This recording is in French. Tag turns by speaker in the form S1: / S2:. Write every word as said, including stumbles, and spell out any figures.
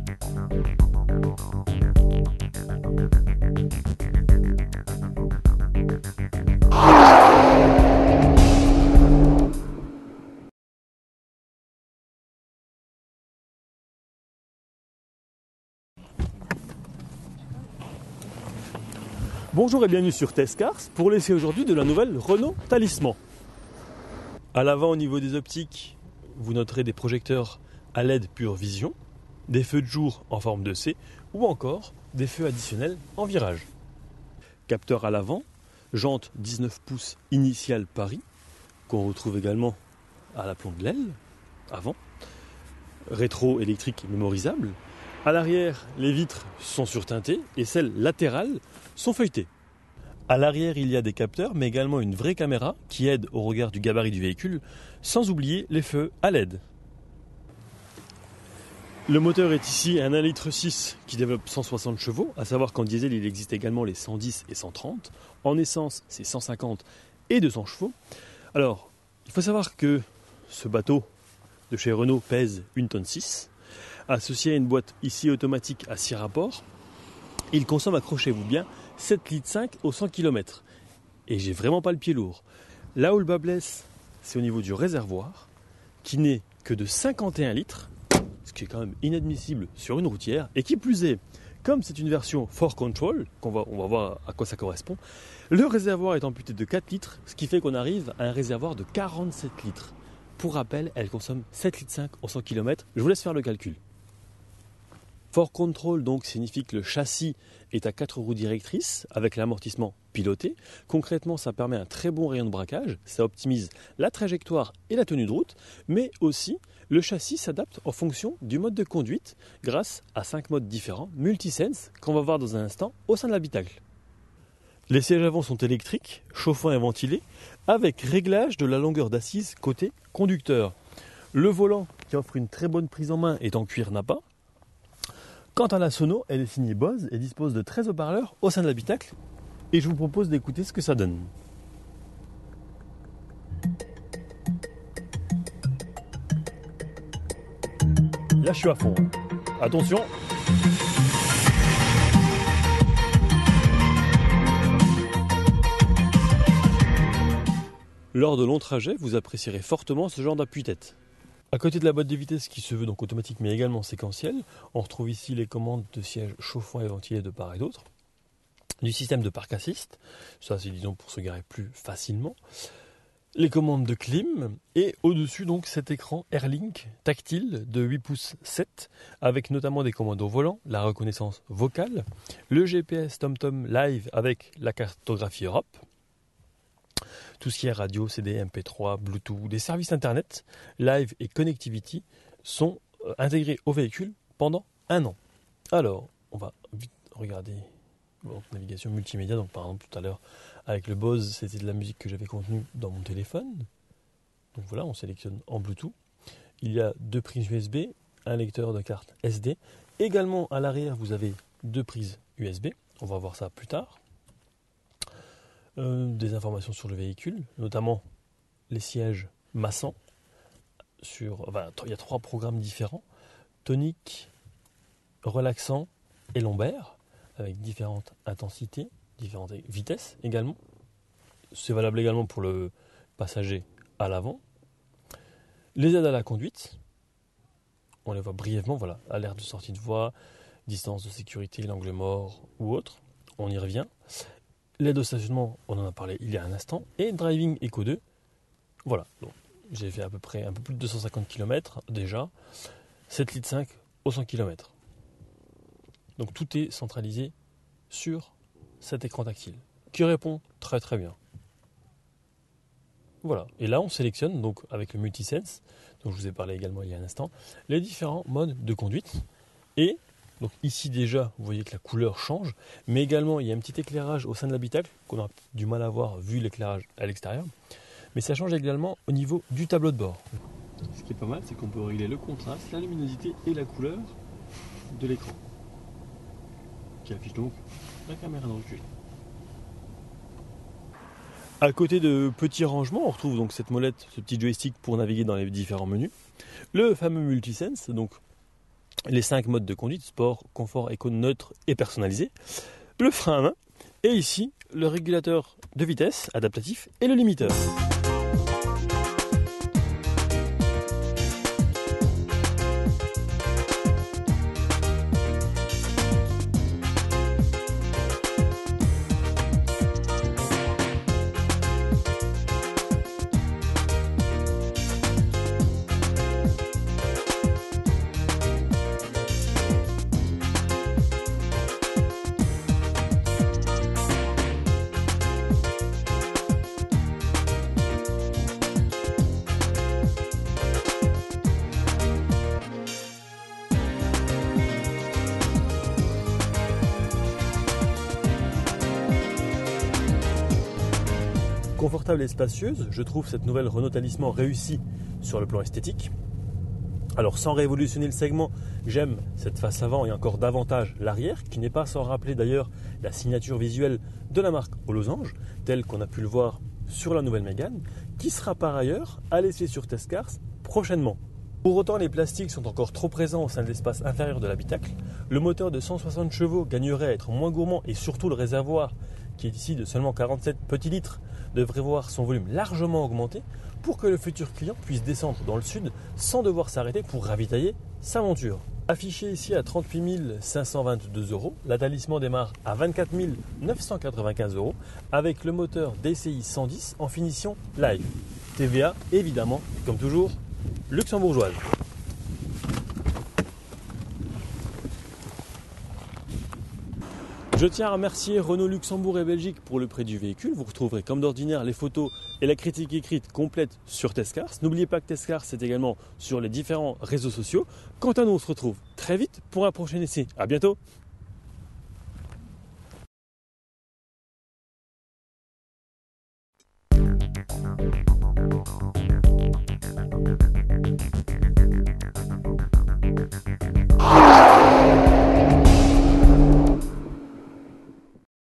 S1: Bonjour et bienvenue sur Test-Cars pour l'essai aujourd'hui de la nouvelle Renault Talisman. À l'avant au niveau des optiques, vous noterez des projecteurs à L E D Pure Vision, des feux de jour en forme de C ou encore des feux additionnels en virage. Capteur à l'avant, jante dix-neuf pouces initiale Paris, qu'on retrouve également à l'aplomb de l'aile avant, rétro électrique mémorisable. À l'arrière, les vitres sont surteintées et celles latérales sont feuilletées. À l'arrière, il y a des capteurs, mais également une vraie caméra qui aide au regard du gabarit du véhicule, sans oublier les feux à L E D. Le moteur est ici un un virgule six litres qui développe cent soixante chevaux, à savoir qu'en diesel, il existe également les cent dix et cent trente. En essence, c'est cent cinquante et deux cents chevaux. Alors, il faut savoir que ce bateau de chez Renault pèse une tonne six. Associé à une boîte ici automatique à six rapports, il consomme, accrochez-vous bien, sept virgule cinq litres au cent kilomètres. Et j'ai vraiment pas le pied lourd. Là où le bas blesse, c'est au niveau du réservoir, qui n'est que de cinquante et un litres, ce qui est quand même inadmissible sur une routière, et qui plus est, comme c'est une version four control, qu'on va, on va voir à quoi ça correspond, le réservoir est amputé de quatre litres, ce qui fait qu'on arrive à un réservoir de quarante-sept litres. Pour rappel, elle consomme sept virgule cinq litres au cent kilomètres. Je vous laisse faire le calcul. four control donc signifie que le châssis est à quatre roues directrices avec l'amortissement piloté. Concrètement, ça permet un très bon rayon de braquage, ça optimise la trajectoire et la tenue de route, mais aussi le châssis s'adapte en fonction du mode de conduite grâce à cinq modes différents, multisense, qu'on va voir dans un instant au sein de l'habitacle. Les sièges avant sont électriques, chauffants et ventilés, avec réglage de la longueur d'assise côté conducteur. Le volant, qui offre une très bonne prise en main, est en cuir Nappa. Quant à la sono, elle est signée Bose et dispose de treize haut-parleurs au sein de l'habitacle. Et je vous propose d'écouter ce que ça donne. Là, je suis à fond. Attention. Lors de longs trajets, vous apprécierez fortement ce genre d'appui-tête. À côté de la boîte de vitesse qui se veut donc automatique mais également séquentielle, on retrouve ici les commandes de sièges chauffants et ventilés de part et d'autre, du système de parc assist, ça c'est disons pour se garer plus facilement, les commandes de clim et au-dessus donc cet écran AirLink tactile de huit pouces sept avec notamment des commandes au volant, la reconnaissance vocale, le G P S TomTom Live avec la cartographie Europe, tout ce qui est radio, C D, M P trois, Bluetooth, des services internet, live et connectivity sont intégrés au véhicule pendant un an. Alors, on va vite regarder donc, navigation multimédia. Donc, par exemple, tout à l'heure, avec le Bose, c'était de la musique que j'avais contenue dans mon téléphone. Donc voilà, on sélectionne en Bluetooth. Il y a deux prises U S B, un lecteur de carte S D. Également, à l'arrière, vous avez deux prises U S B. On va voir ça plus tard. Euh, des informations sur le véhicule, notamment les sièges massants. Sur, enfin, il y a trois programmes différents, tonique, relaxant et lombaire, avec différentes intensités, différentes vitesses également. C'est valable également pour le passager à l'avant. Les aides à la conduite, on les voit brièvement, voilà, alerte de sortie de voie, distance de sécurité, l'angle mort ou autre, on y revient. L'aide au stationnement, on en a parlé il y a un instant. Et Driving Eco deux, voilà. Donc, j'ai fait à peu près un peu plus de deux cent cinquante kilomètres déjà. sept virgule cinq litres au cent kilomètres. Donc tout est centralisé sur cet écran tactile, qui répond très très bien. Voilà. Et là, on sélectionne, donc avec le Multisense, dont je vous ai parlé également il y a un instant, les différents modes de conduite. Et donc ici déjà, vous voyez que la couleur change, mais également il y a un petit éclairage au sein de l'habitacle qu'on a du mal à voir vu l'éclairage à l'extérieur. Mais ça change également au niveau du tableau de bord. Ce qui est pas mal, c'est qu'on peut régler le contraste, la luminosité et la couleur de l'écran, qui affiche donc la caméra de recul. À côté de petits rangements, on retrouve donc cette molette, ce petit joystick pour naviguer dans les différents menus. Le fameux Multisense, donc les cinq modes de conduite, sport, confort, éco, neutre et personnalisé, le frein à main, et ici le régulateur de vitesse adaptatif et le limiteur. Confortable et spacieuse, je trouve cette nouvelle Renault Talisman réussie sur le plan esthétique. Alors sans révolutionner le segment, j'aime cette face avant et encore davantage l'arrière, qui n'est pas sans rappeler d'ailleurs la signature visuelle de la marque au losange, telle qu'on a pu le voir sur la nouvelle Mégane, qui sera par ailleurs à laisser sur test cars prochainement. Pour autant, les plastiques sont encore trop présents au sein de l'espace inférieur de l'habitacle. Le moteur de cent soixante chevaux gagnerait à être moins gourmand et surtout le réservoir, qui est ici de seulement quarante-sept petits litres, devrait voir son volume largement augmenter pour que le futur client puisse descendre dans le sud sans devoir s'arrêter pour ravitailler sa monture. Affiché ici à trente-huit mille cinq cent vingt-deux euros, la Talisman démarre à vingt-quatre mille neuf cent quatre-vingt-quinze euros avec le moteur D C I cent dix en finition live. T V A évidemment, comme toujours, luxembourgeoise. Je tiens à remercier Renault Luxembourg et Belgique pour le prêt du véhicule. Vous retrouverez comme d'ordinaire les photos et la critique écrite complète sur test cars. N'oubliez pas que test cars c'est également sur les différents réseaux sociaux. Quant à nous, on se retrouve très vite pour un prochain essai. À bientôt.